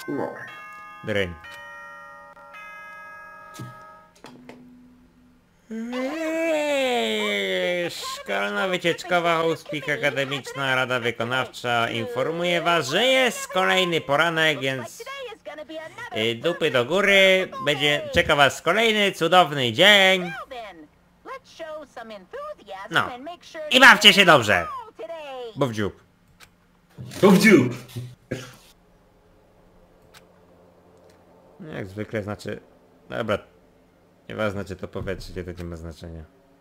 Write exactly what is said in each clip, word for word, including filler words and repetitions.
No. Drain. Szkolna wycieczkowa Housepeak Akademiczna Rada Wykonawcza informuje was, że jest kolejny poranek, więc y, dupy do góry, będzie czeka was kolejny cudowny dzień. No. I bawcie się dobrze. Bo w dziób. To w dziób. No jak zwykle znaczy... Dobra. Nieważne czy to powietrze, to nie ma znaczenia.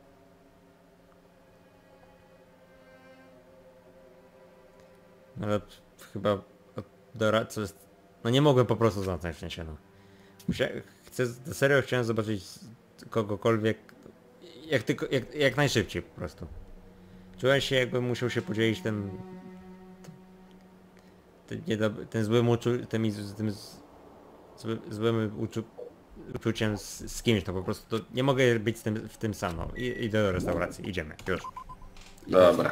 No ale chyba... od doradcy jest... No nie mogłem po prostu zamknąć w sensie, no. Musia... Chcę... Serio chciałem zobaczyć kogokolwiek... Jak tylko... Jak, jak najszybciej po prostu. Czułem się jakbym musiał się podzielić tym... Tym, niedob... tym złym uczu... Tym... tym z... zły... złym uczu... uczuciem z, z kimś, to po prostu to nie mogę być z tym, w tym sam, no. I, idę do restauracji, idziemy, już. Dobra.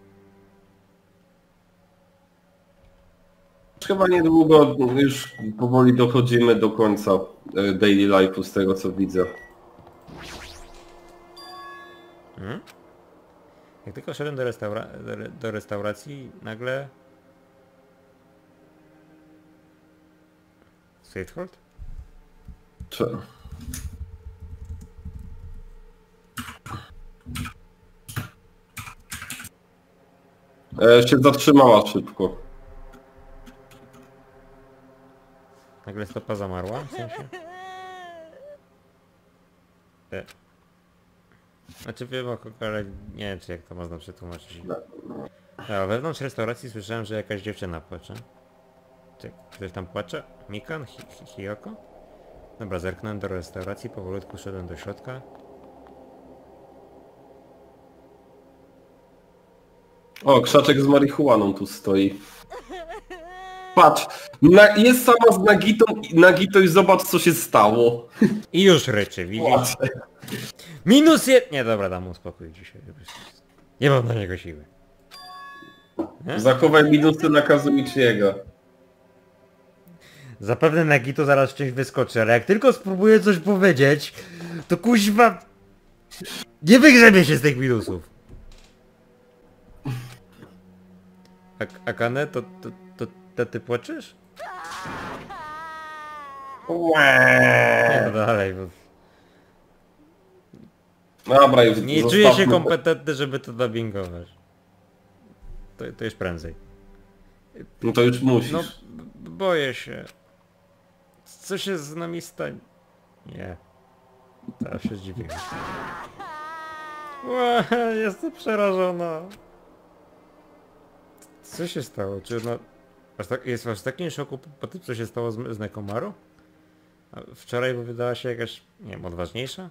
Chyba niedługo już powoli dochodzimy do końca daily life'u z tego co widzę. Hmm? Jak tylko szedłem do, restaura do, do restauracji, nagle... Safehold? Co? E, się zatrzymała szybko. Nagle stopa zamarła, w sensie? E. Znaczy wiem o ale nie wiem czy jak to można przetłumaczyć. A wewnątrz restauracji słyszałem, że jakaś dziewczyna płacze. Czy ktoś tam płacze? Mikan? Hi Hi Hiyoko? Dobra, zerknąłem do restauracji, powolutku szedłem do środka. O, krzaczek z marihuaną tu stoi. Patrz, na, jest sama z Nagitą, Nagito i zobacz co się stało. I już ryczy, widzisz? Minus je... Nie, dobra, dam mu spokój dzisiaj. Nie mam na niego siły. Nie? Zachowaj minusy na Kazuichiego. Zapewne Nagito zaraz czymś wyskoczy, ale jak tylko spróbuję coś powiedzieć, to kuźwa... Nie wygrzebie się z tych minusów. Ak Akane, to, to, to, to ty płaczesz? Nie, no dalej, bo... Dobra, już Nie zostawmy czuję się to. kompetentny, żeby to dubbingować. To, to już prędzej. No to już musisz. No, boję się. Co się z nami stanie? Nie. Teraz się zdziwiłem. Ła, jestem przerażona. Co się stało? Czy ona... Aż tak, jest aż w takim szoku po, po tym, co się stało z, z Nekomaru? A wczoraj wydała się jakaś, nie wiem, odważniejsza?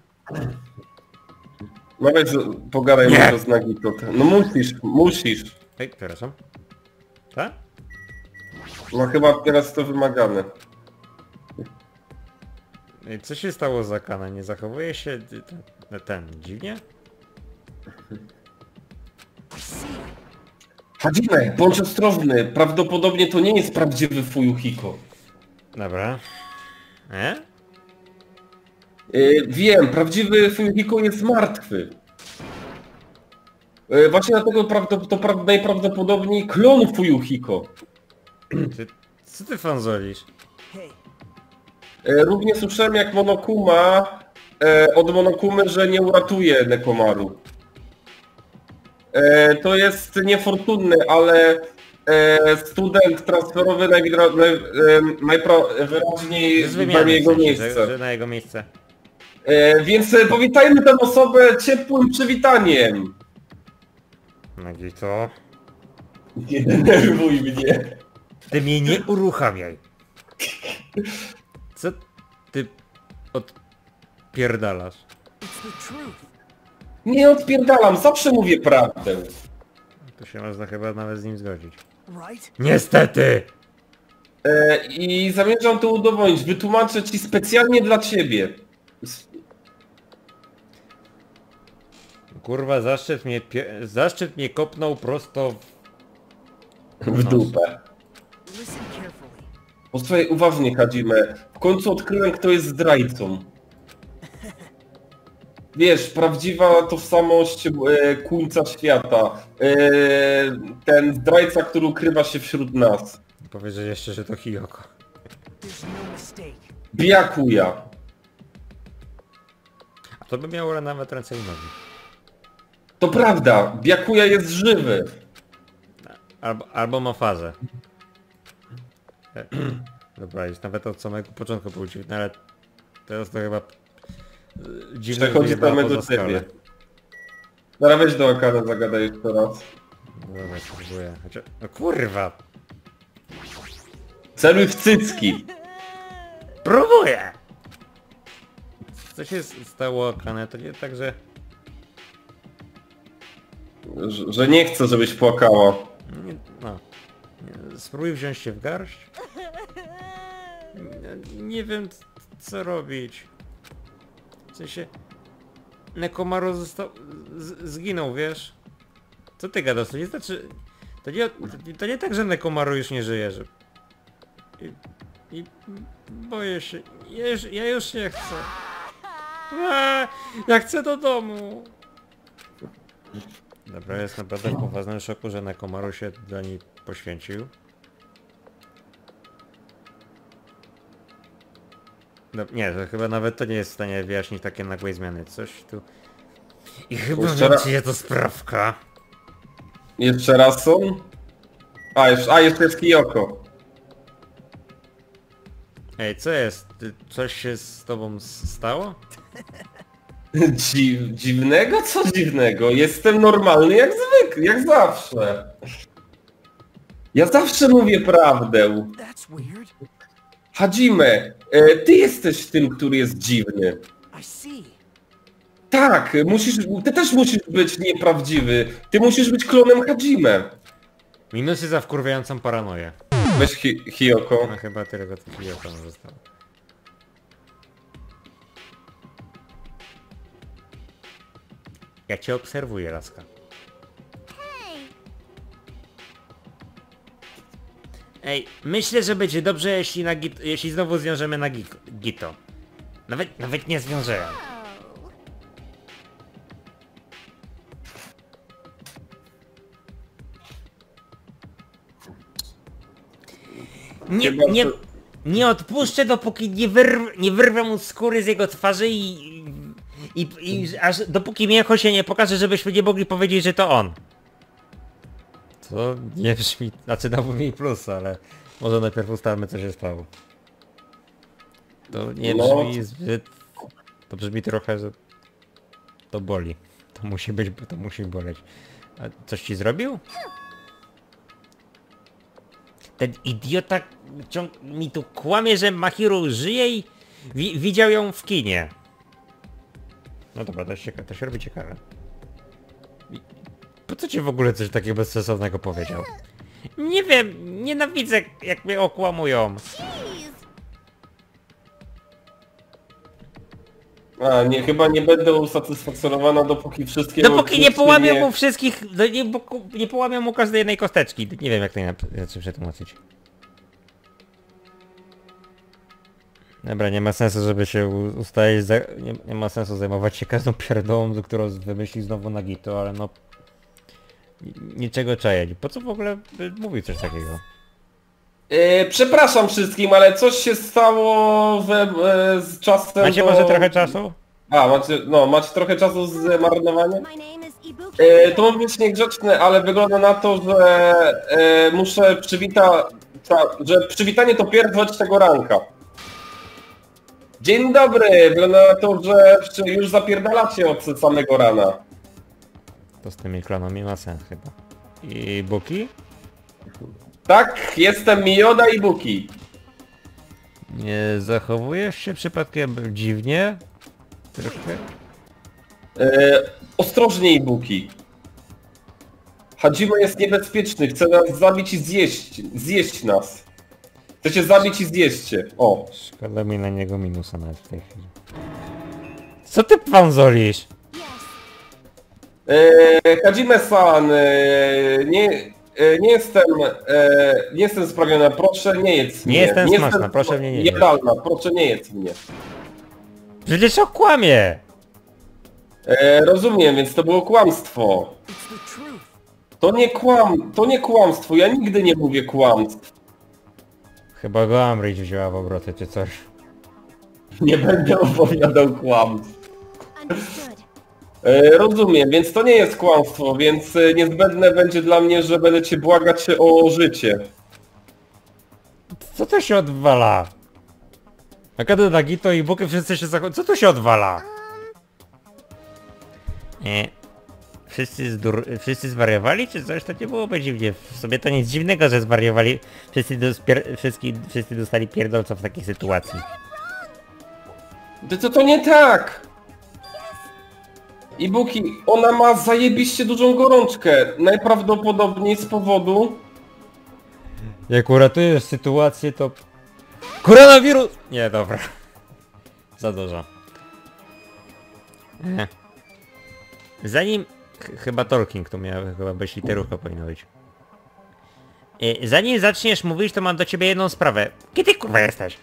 No weź, pogadaj Nie. może z Nagito. No musisz, musisz. Ej, przepraszam. Tak? No chyba teraz to wymagane. Ej, co się stało z Akane? Nie zachowuje się ten, ten dziwnie? Hadzime, bądź ostrożny. Prawdopodobnie to nie jest prawdziwy Fuyuhiko. Dobra. E? Yy, wiem, prawdziwy Fuyuhiko jest martwy. Yy, właśnie dlatego prawdop to pra najprawdopodobniej klon Fuyuhiko. Ty, co ty fanzolisz? Yy, równie słyszałem jak Monokuma yy, od Monokumy, że nie uratuje Nekomaru. Yy, to jest niefortunny, ale yy, student transferowy najwira- naj, yy, najwyraźniej Z zajmie wymiany, w jego sensie, miejsce. że, że na jego miejsce. E, więc e, powitajmy tę osobę ciepłym przywitaniem. Nagito. Nie denerwuj mnie. Ty mnie nie uruchamiaj. Co ty odpierdalasz? Nie odpierdalam, zawsze mówię prawdę. To się można chyba nawet z nim zgodzić. Niestety! E, I zamierzam to udowodnić. Wytłumaczę ci specjalnie dla ciebie. Kurwa, zaszczyt mnie, pie... zaszczyt mnie kopnął prosto w... W dupę. Posłuchaj uważnie, Hadzime. W końcu odkryłem, kto jest zdrajcą. Wiesz, prawdziwa tożsamość e, Kuńca Świata. E, ten zdrajca, który ukrywa się wśród nas. Powiedz że jeszcze, że to Hiyoko. Byakuya. A to by miało nawet ręce i nogi. To prawda, Byakuya jest żywy. Albo, albo ma fazę. Dobra, już nawet od samego początku był dziwny, ale teraz to chyba dziwne Przechodzi wyjebała same do poza skalę. ciebie. Zaraz weź do Akana, zagadaj jeszcze raz. Dobra, spróbuję. Znaczy, no kurwa! Celuj w cycki. Próbuję! Co się stało, Akane? To nie tak, że... Że, że nie chcę, żebyś płakała. Nie, no. Nie, spróbuj wziąć się w garść. Nie, nie wiem c- co robić. W sensie... Nekomaru został... Z, zginął, wiesz? Co ty gadasz? To nie znaczy... To nie, to nie tak, że Nekomaru już nie żyje, że... I, i boję się. Ja już, ja już nie chcę. Eee, ja chcę do domu. Dobra, jest naprawdę w poważnym szoku, że Nekomaru się dla niej poświęcił. No, nie, to chyba nawet to nie jest w stanie wyjaśnić takie nagłej zmiany. Coś tu... I chyba Jeszcze raz- wiem, to sprawka. Jeszcze raz są? A, jeszcze, a, jeszcze jest Hiyoko. Ej, co jest? Ty, coś się z tobą s- stało? Dziw, dziwnego? Co dziwnego? Jestem normalny jak zwykle, jak zawsze. Ja zawsze mówię prawdę. That's weird. Hadzime, e, ty jesteś tym, który jest dziwny. I see. Tak, musisz, ty też musisz być nieprawdziwy. Ty musisz być klonem Hadzime. Minusy za wkurwiającą paranoję. Weź Hi Hiyoko. No chyba tylko to Hiyoko nam zostało. Ja cię obserwuję, laska. Ej, myślę, że będzie dobrze, jeśli, na git, jeśli znowu zwiążemy na git, Gito. Nawet, nawet nie zwiążę. Nie, Chyba, nie, że- nie odpuszczę, dopóki nie, wyrw, nie wyrwę mu skóry z jego twarzy i, i, i aż dopóki mięcho się nie pokaże, żebyśmy nie mogli powiedzieć, że to on. To nie brzmi, znaczy dałby mi plus, ale może najpierw ustalmy, co się stało. To nie No. brzmi zbyt... To brzmi trochę, że... To boli. To musi być, to musi boleć. A coś ci zrobił? Ten idiota ciąg mi tu kłamie, że Mahiru żyje i wi widział ją w kinie. No dobra, to, się, to się robi ciekawe. I po co ci w ogóle coś takiego bezsensownego powiedział? Nie wiem, nienawidzę jak mnie okłamują. A, nie, chyba nie będę usatysfakcjonowana, dopóki wszystkie... Dopóki nie połamią nie- mu wszystkich, no nie, bo- nie połamią mu każdej jednej kosteczki. Nie wiem jak to inaczej przetłumaczyć. Dobra, nie ma sensu, żeby się u- ustalić, za, nie, nie ma sensu zajmować się każdą pierdołą, którą wymyśli znowu Nagito, ale no... ni- Niczego czaję. Po co w ogóle by mówił coś takiego? E, przepraszam wszystkim, ale coś się stało we, e, z czasem... Macie do- może trochę czasu? A, macie, no, macie trochę czasu z marnowaniem? My name is Ibuki. E, to może być niegrzeczne, ale wygląda na to, że e, muszę przywitać, że przywitanie to pierwsza rzecz tego ranka. Dzień dobry, wygląda na to, że już zapierdalacie od samego rana. To z tymi klanami ma sens chyba. I Buki? Tak, jestem Miyoda i Buki. Nie zachowujesz się przypadkiem dziwnie? Trochę? E, ostrożniej, Buki. Hadzime jest niebezpieczny, chce nas zabić i zjeść, zjeść nas. Chcecie zabić i zjeźdźcie. O. Szkoda mi na niego minusa nawet w tej chwili. Co ty panzolisz? Yes. E, Hadzime-san, e, nie, e, nie jestem, e, nie jestem sprawiona, proszę nie jedz mnie. Nie jestem nie smaczna, jestem proszę mnie nie jeść. jadalna, proszę nie jedz mnie. Przecież okłamie! E, rozumiem, więc to było kłamstwo. To nie kłam, to nie kłamstwo, ja nigdy nie mówię kłamstw. Chyba go Ambridge wzięła w obroty czy coś. Nie będę opowiadał kłamstw. E, rozumiem, więc to nie jest kłamstwo, więc e, niezbędne będzie dla mnie, że będę cię błagać się o życie. Co to się odwala? Akady Nagito i Buki wszyscy się zachowują. Co tu się odwala? Nie. Wszyscy, zdur... wszyscy zwariowali czy coś? To nie byłoby dziwnie. W sobie to nic dziwnego, że zwariowali. Wszyscy, dos... pier... wszyscy... wszyscy dostali pierdolca w takiej sytuacji. To, to, to nie tak! Ibuki, ona ma zajebiście dużą gorączkę. Najprawdopodobniej z powodu... Jak uratujesz sytuację, to... Koronawirus! Nie, dobra. Za dużo. E. Zanim... Ch chyba Talking to miał, chyba bez literówka powinno być. E, zanim zaczniesz mówić, to mam do ciebie jedną sprawę. Kiedy kurwa jesteś?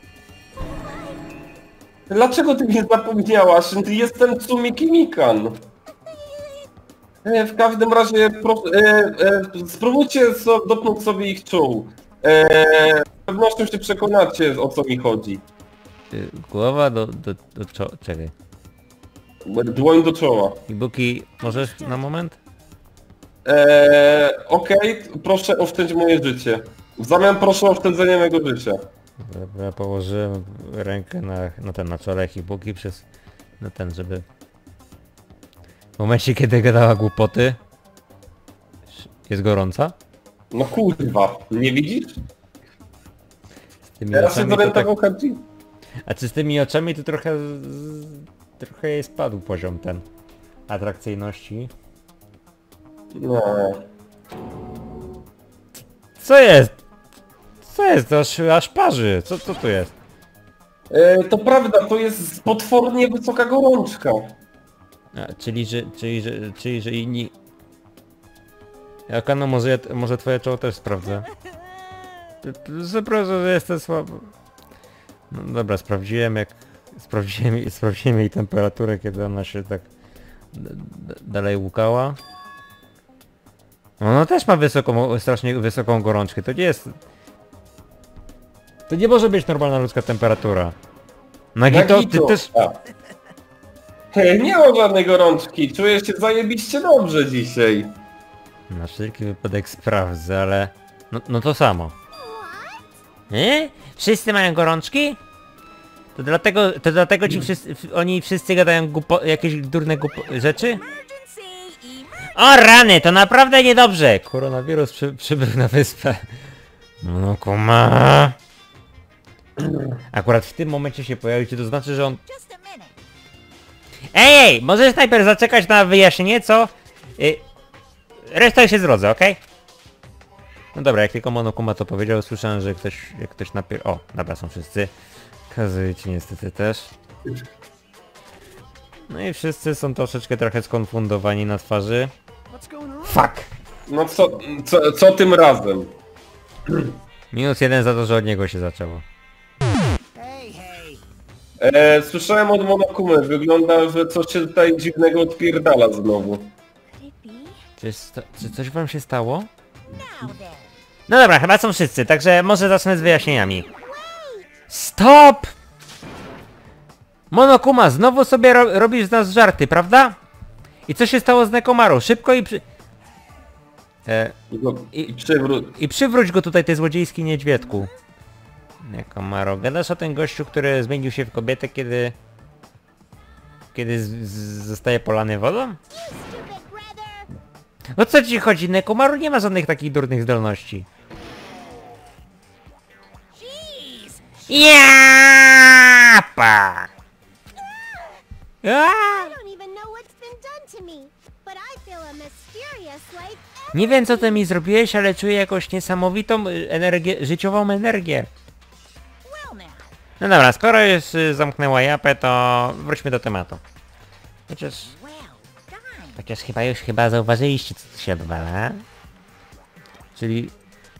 Dlaczego ty mnie zapomniałaś? Jestem Tsumiki Mikan. E, w każdym razie pro, e, e, spróbujcie so, dotknąć sobie ich czoł. E, z pewnością się przekonacie, o co mi chodzi. Y, Głowa do... do, do czo... czekaj. Dłoń do czoła. Ibuki, możesz na moment? E, Okej, proszę oszczędź moje życie. W zamian proszę o oszczędzenie mego życia. Dobra, ja położyłem rękę na, na ten, na czole Ibuki przez... na ten, żeby... W momencie, kiedy gadała głupoty... Jest gorąca? No kurwa, nie widzisz? Z tymi Teraz się oczami to tak... zorientował Hadzi. A czy z tymi oczami to trochę... z- trochę jej spadł poziom ten... atrakcyjności. No. Co jest? Co jest? To aż, aż parzy. Co, co tu jest? E, to prawda, to jest potwornie wysoka gorączka. A, czyli, że... czyli, że... czyli, że inni... Akano, może, ja, może twoje czoło też sprawdzę. Zapraszam, że jestem słabo. No dobra, sprawdziłem jak... Sprawdziłem, sprawdziłem jej temperaturę, kiedy ona się tak... d- d- dalej łukała. Ona też ma wysoką, strasznie wysoką gorączkę, to nie jest... To nie może być normalna ludzka temperatura. Nagito, ty też... A. E, Nie mam żadnej gorączki, czuję się zajebiście dobrze dzisiaj. Na wszelki wypadek sprawdzę, ale... No, no to samo. Nie? Wszyscy mają gorączki? To dlatego, to dlatego ci wszyscy, oni wszyscy gadają głupo, jakieś durne głupo, rzeczy? O rany, to naprawdę niedobrze! Koronawirus przy, przybył na wyspę. No kuma. Akurat w tym momencie się pojawił, to znaczy, że on... Ej, ej, możesz najpierw zaczekać na wyjaśnienie, co? Y... Reszta się zrodzę, okej? No dobra, jak tylko Monokuma to powiedział, słyszałem, że ktoś, jak ktoś napier... O, dobra, są wszyscy. Kazuichi niestety też. No i wszyscy są troszeczkę trochę skonfundowani na twarzy. Fuck! No co, co, co tym razem? Minus jeden za to, że od niego się zaczęło. E, słyszałem od Monokumy, wygląda, że coś się tutaj dziwnego odpierdala znowu. Czy, sto- czy coś wam się stało? No dobra, chyba są wszyscy, także może zacznę z wyjaśnieniami. Stop! Monokuma, znowu sobie ro robisz z nas żarty, prawda? I co się stało z Nekomaru? Szybko i przy... E, I, go, i przywróć. I przywróć go tutaj, ty złodziejski niedźwiedku. Nekomaro, gadasz o tym gościu, który zmienił się w kobietę, kiedy... Kiedy z z zostaje polany wodą? No co ci chodzi? Nekomaru nie ma żadnych takich durnych zdolności. Japa! Nie wiem co ty mi zrobiłeś, ale czuję jakąś niesamowitą y, energię, życiową energię. No dobra, skoro już y, zamknęła japę, to wróćmy do tematu. Chociaż... Chociaż chyba już chyba zauważyliście co tu się odwala. Czyli...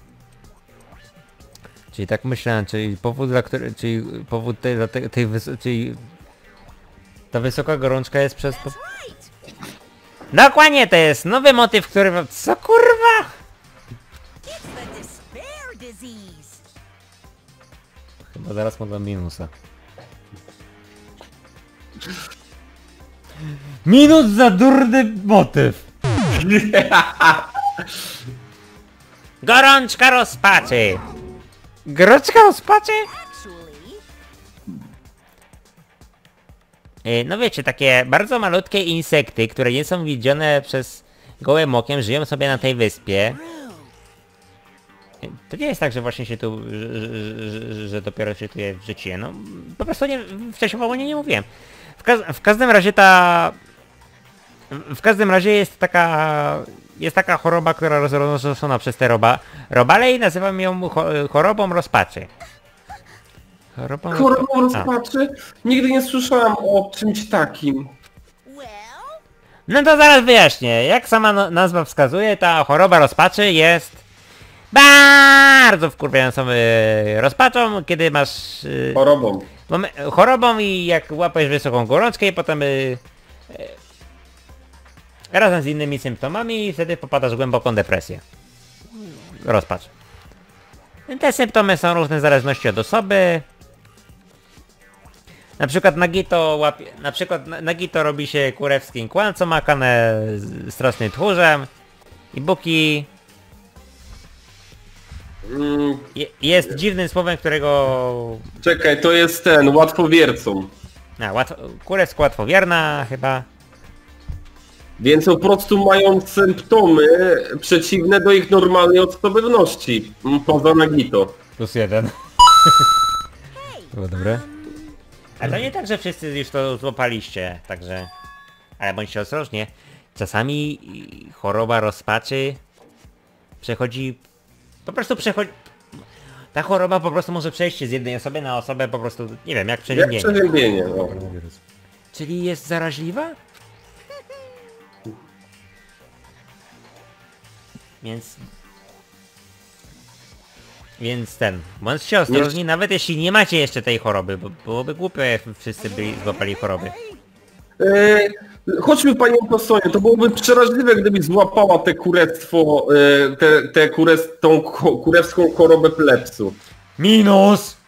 Czyli tak myślałem, czyli powód dla którego... Czyli powód tej... Dla tej, tej wys... Czyli... Ta wysoka gorączka jest przez to... Dokładnie, to jest nowy motyw, który... Co kurwa? Chyba zaraz mu dam minusa. Minus za durny motyw! Gorączka rozpaczy! Gorączka rozpaczy? Yy, No wiecie, takie bardzo malutkie insekty, które nie są widziane przez gołym okiem, żyją sobie na tej wyspie. Yy, To nie jest tak, że właśnie się tu, że, że, że, że dopiero się tu je wrzuciłem. No po prostu nie, wcześniej o nie nie mówiłem. W, kaz w każdym razie ta... W każdym razie jest taka... Jest taka choroba, która rozroszona przez te roba, robale i nazywam ją cho chorobą rozpaczy. Chorobą, Chorobą rozpaczy? Nigdy nie słyszałem o czymś takim. No to zaraz wyjaśnię. Jak sama no nazwa wskazuje, ta choroba rozpaczy jest bardzo wkurwiającą yy, rozpaczą, kiedy masz... Yy, Chorobą. chorobą i jak łapiesz wysoką gorączkę i potem... Yy, yy, razem z innymi symptomami i wtedy popadasz w głęboką depresję. Rozpacz. Te symptomy są różne w zależności od osoby. Na przykład Nagito łapie... Na przykład Nagito robi się kurewskim kłamcą, Akane strasznym tchórzem. I Buki... Mm, Je, jest dziwnym słowem, którego... czekaj, to jest ten, łatwowiercą. A, łatwo... Kurewsko łatwowierna chyba. Więc po prostu mają symptomy przeciwne do ich normalnej odstawowności. Poza Nagito. Plus jeden. Było dobre. Ale to nie tak, że wszyscy już to złapaliście, także... Ale bądźcie ostrożnie. Czasami choroba rozpaczy przechodzi... Po prostu przechodzi... Ta choroba po prostu może przejść z jednej osoby na osobę po prostu... Nie wiem, jak Jak przeziębienie. przeziębienie, no. Czyli jest zaraźliwa? Więc... Więc ten... Bądźcie ostrożni, nawet jeśli nie macie jeszcze tej choroby, bo byłoby głupio, jakby wszyscy byli, złapali choroby. Eee, chodźmy panią Tosonie, to byłoby przeraźliwe, gdybyś złapała te kurestwo, e, te, te kures, tą ko, kurewską chorobę plepsu. Minus!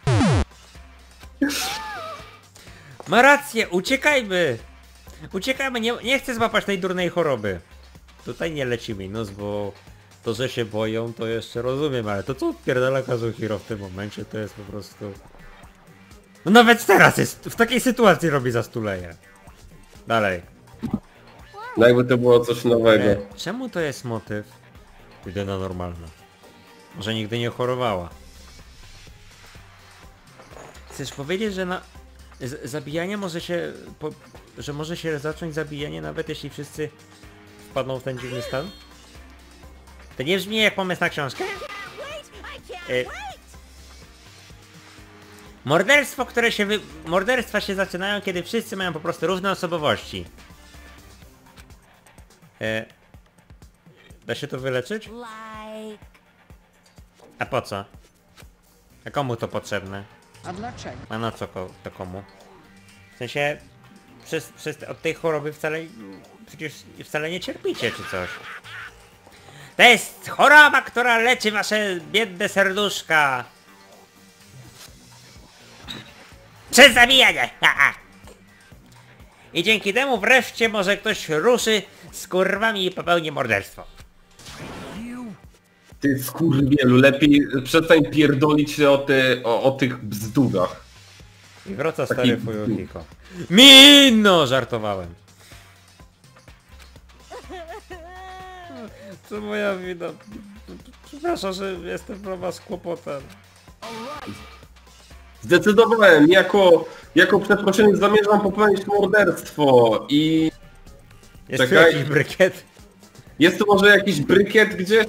Ma rację, uciekajmy! Uciekajmy, nie, nie chcę złapać tej durnej choroby. Tutaj nie leci minus, bo to, że się boją, to jeszcze rozumiem, ale to co pierdala Kazuhiro w tym momencie, to jest po prostu... No nawet teraz jest, w takiej sytuacji robi zastuleje. Dalej. No jakby to było coś nowego. E, czemu to jest motyw? Idę na normalne. Może nigdy nie chorowała. Chcesz powiedzieć, że na... Z zabijanie może się... Po... Że może się zacząć zabijanie nawet jeśli wszyscy wpadną w ten dziwny stan? To nie brzmi jak pomysł na książkę? E... Morderstwo, które się wy... Morderstwa się zaczynają, kiedy wszyscy mają po prostu różne osobowości. E... Da się to wyleczyć? A po co? A komu to potrzebne? A dlaczego? A na co ko to komu? W sensie... Przez, przez, od tej choroby wcale... Przecież wcale nie cierpicie czy coś. To jest choroba, która leczy wasze biedne serduszka. Przez zabijanie! Ha, ha. I dzięki temu wreszcie może ktoś ruszy z kurwami i popełni morderstwo. Ty skurwielu, lepiej przestań pierdolić się o, te, o, o tych bzdurach. I wraca Taki- stary Fuyuhiko. Minno! Żartowałem. To moja wina. Przepraszam, że jestem dla was kłopotem. Zdecydowałem, jako, jako przeproszenie zamierzam popełnić morderstwo i... Jest tu Czekaj. jakiś brykiet? Jest tu może jakiś brykiet gdzieś?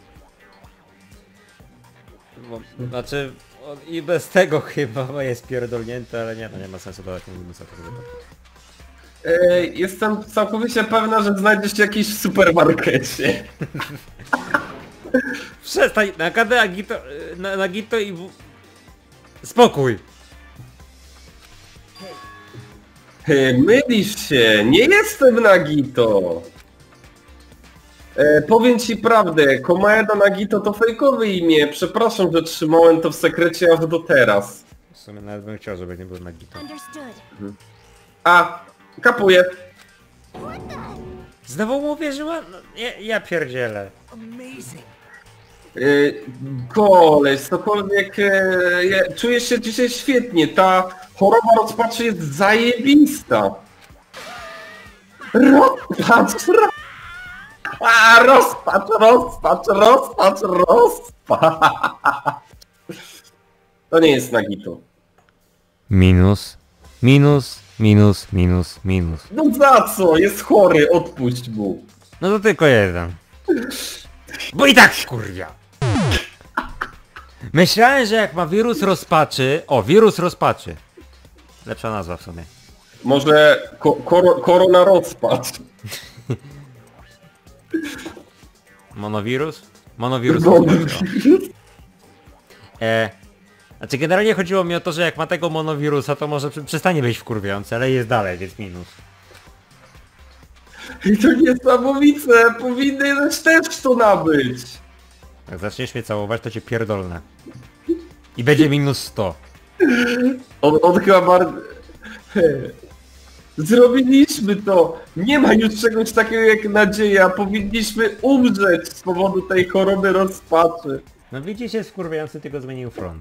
Bo, znaczy... on i bez tego chyba bo jest pierdolnięty, ale nie, no nie ma sensu dawać mu minusa tego wypadku. E, jestem całkowicie pewna, że znajdziesz się w jakimś supermarkecie. Przestań, Nakade, Nagito, na, Nagito i... W... Spokój! E, mylisz się, nie jestem Nagito. E, powiem ci prawdę, Komaeda Nagito to fejkowe imię. Przepraszam, że trzymałem to w sekrecie aż do teraz. W sumie nawet bym chciał, żeby nie był Nagito. A, kapuję. Znowu mu uwierzyła? No, ja, ja pierdzielę. E, koleś, cokolwiek, e, ja, czuję się dzisiaj świetnie. Ta choroba rozpaczy jest zajebista. Rozpacz, ro... A, rozpacz, rozpacz, rozpacz, rozpacz. To nie jest Nagito. Minus, minus, minus, minus, minus. No za co? Jest chory, odpuść mu. No to tylko jeden. Bo i tak kurwia. Myślałem, że jak ma wirus rozpaczy... O, wirus rozpaczy. Lepsza nazwa w sumie. Może ko kor korona rozpacz. Monowirus? Monowirus rozpaczy. E, znaczy generalnie chodziło mi o to, że jak ma tego monowirusa, to może przestanie być wkurwiające, ale jest dalej, więc minus. I to niesamowite, powinieneś też to nabyć. Jak zaczniesz mnie całować, to cię pierdolnę. I będzie minus sto. On, on chyba bardzo... Zrobiliśmy to! Nie ma już czegoś takiego jak nadzieja, powinniśmy umrzeć z powodu tej choroby rozpaczy. No widzicie, wkurwiający tylko zmienił front.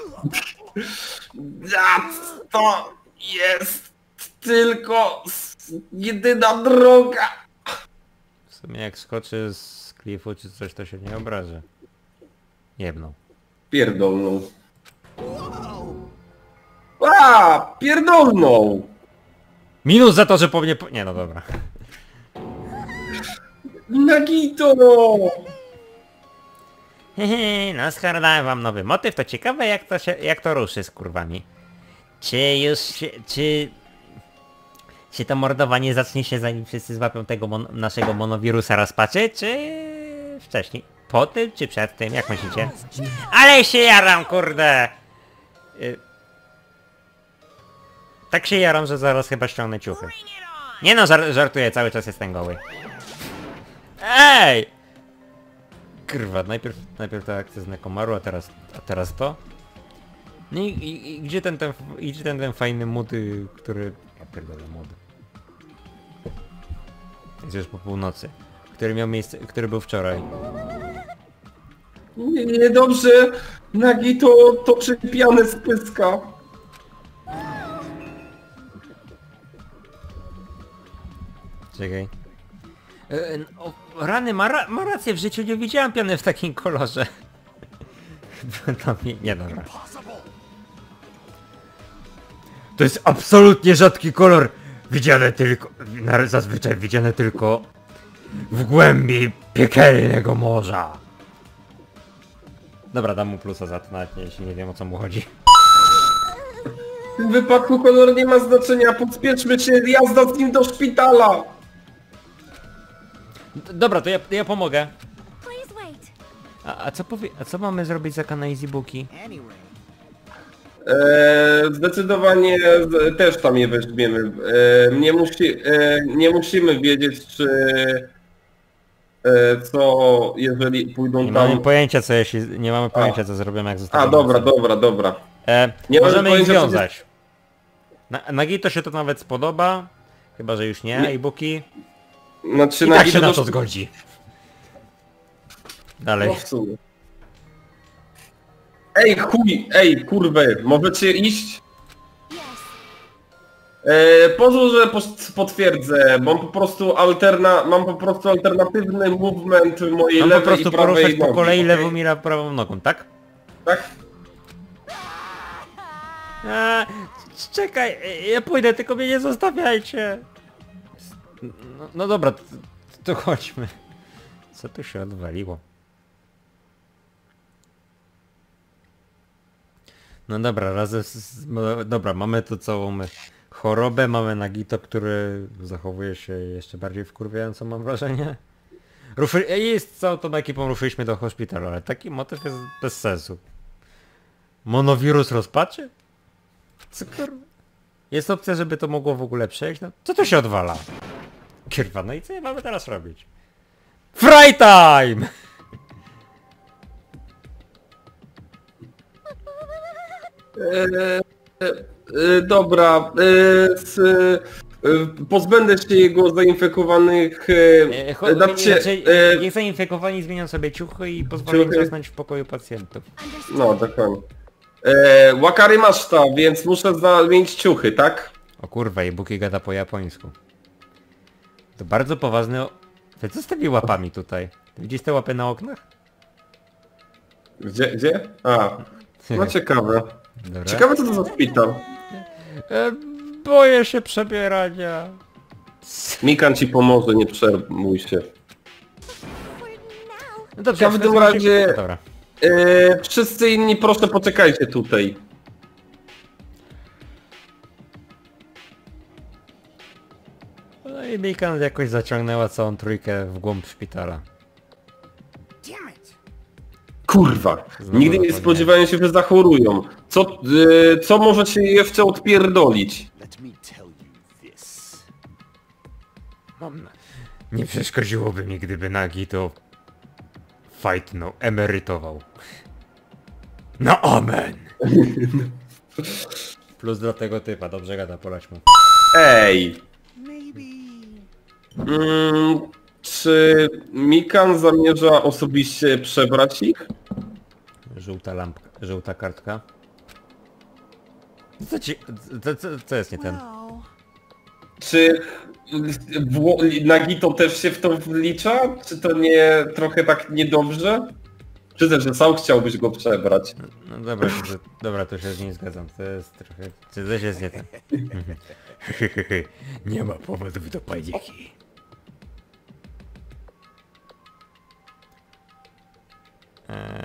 To jest tylko jedyna droga! W sumie jak skoczy z klifu czy coś, to się nie obrażę. Jebną. Pierdolną. A, pierdolną! Minus za to, że po mnie... Po... Nie, no dobra. Nagito! Hehe, no składałem wam nowy motyw, to ciekawe jak to się, jak to ruszy z kurwami. Czy już się, czy... Czy to mordowanie zacznie się zanim wszyscy złapią tego mon naszego monowirusa rozpaczy, czy... wcześniej? Po tym, czy przed tym? Jak myślicie? Ale się jaram, kurde! Y... Tak się jaram, że zaraz chyba ściągnę ciuchy. Nie no, żar żartuję, cały czas jestem goły. Ej! Kurwa, najpierw, najpierw ta akcja z Nekomaru, a teraz, a teraz to? No i, i, i gdzie ten, ten, i gdzie ten, ten fajny mody, który... Ja pierdolę mody. Jest już po północy. Który miał miejsce, który był wczoraj. Nie, nie, dobrze. Nagito to przepiane z pyska. Czekaj. E, o, rany, ma, ra ma rację, w życiu nie widziałem piany w takim kolorze. Tam nie, nie dobra. To jest absolutnie rzadki kolor. Widziane tylko... Zazwyczaj widziane tylko... w głębi piekielnego morza. Dobra, dam mu plusa za to, nawet nie, jeśli nie wiem o co mu chodzi. W tym wypadku kolor nie ma znaczenia, pospieszmy się, jazda z nim do szpitala! D dobra, to ja, ja pomogę. A, a co powie... A co mamy zrobić za kana Easy Booki? Eee, zdecydowanie z, też tam je weźmiemy. Eee, nie, musi, eee, nie musimy wiedzieć, czy... Eee, co, jeżeli pójdą Nie tam... mamy pojęcia co jeśli... Nie mamy pojęcia A. co zrobimy jak zostawimy. A, dobra, sobie. dobra, dobra. E, Nie mamy możemy ich pojęcia, co związać. Na, Nagito się to nawet spodoba. Chyba, że już nie, Nie. e-booki. Znaczy, I tak się na do- to zgodzi. Dalej. No w sumie. Ej, chuj, ej, kurwy, możecie iść? E, pozwól, że pos- potwierdzę, mam po prostu alterna, mam po prostu alternatywny movement mojej Mam po lewej prostu i prawej poruszać po nogi, kolei okej? lewą i prawą nogą, tak? Tak? A, czekaj, ja pójdę, tylko mnie nie zostawiajcie. No, no dobra, to, to chodźmy. Co tu się odwaliło? No dobra, razem z... z- no dobra, mamy tu całą my chorobę, mamy Nagito, który zachowuje się jeszcze bardziej wkurwiająco, mam wrażenie. Ruszy... Jest całą tą ekipą ruszyliśmy do hospitalu, ale taki motyw jest bez sensu. Monowirus rozpaczy? Co kurwa? Jest opcja, żeby to mogło w ogóle przejść? No, co tu się odwala? Kurwa, no i co mamy teraz robić? Fry time! E, e, e, dobra, e, z, e, pozbędę się jego zainfekowanych... E, E, cho- znaczy, raczej, e, niech zainfekowani zmienią sobie ciuchy i pozwolą im ciuchy. zasnąć w pokoju pacjentów. no, dokładnie. E, Wakary Maszta, więc muszę zamienić ciuchy, tak? O kurwa, i Buki gada po japońsku. To bardzo poważny... o- Ty co z tymi łapami tutaj? Ty widzisz te łapy na oknach? Gdzie, gdzie? A, no ciekawe. Dobra. Ciekawe co to za szpital. E, boję się przebierania. Mikan ci pomoże, nie przejmuj się. No dobrze, W każdym w każdym razie- No dobra. E, wszyscy inni proszę poczekajcie tutaj. No i Mikan jakoś zaciągnęła całą trójkę w głąb szpitala. Kurwa, Znowu nigdy nie zapomniałem. spodziewałem się, że zachorują. Co, e, co może się jeszcze odpierdolić? Let me tell you this. Mam na... Nie przeszkodziłoby mi, gdyby Nagi to... Fight no, emerytował. No amen! Plus dla tego typa, dobrze gada po laćmu. Ej, Maybe. mm, czy Mikan zamierza osobiście przebrać ich? Żółta lampka, żółta kartka. Co ci... Co, co, co jest nie ten? Well, Czy Wło- Nagito też się w to wlicza? Czy to nie trochę tak niedobrze? Przyznaj, że sam chciałbyś go przebrać. No dobra, to, dobra, to się z nim zgadzam. To jest trochę... Czy coś jest nie ten? Nie ma powodów do paniki. Eee,